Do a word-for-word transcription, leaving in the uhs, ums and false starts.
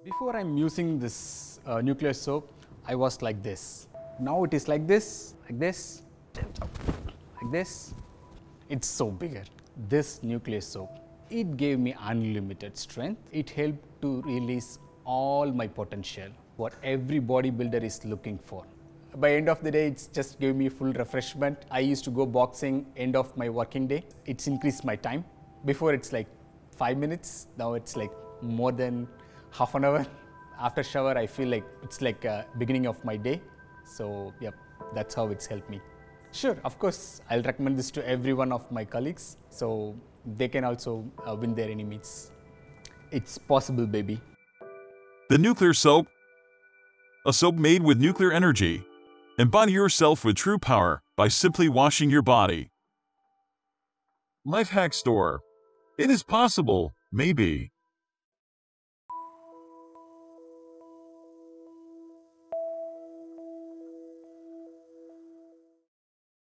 Before I'm using this uh, nuclear soap, I was like this. Now it is like this, like this, like this. It's so bigger. This nuclear soap, it gave me unlimited strength. It helped to release all my potential, what every bodybuilder is looking for. By end of the day, it's just gave me full refreshment. I used to go boxing end of my working day. It's increased my time. Before it's like five minutes, now it's like more than half an hour. After shower, I feel like it's like a beginning of my day. So yep, that's how it's helped me. Sure, of course, I'll recommend this to every one of my colleagues so they can also uh, win their enemies. It's possible, baby. The Nuclear Soap. A soap made with nuclear energy. Embody yourself with true power by simply washing your body. Lifehack Store. It is possible, maybe.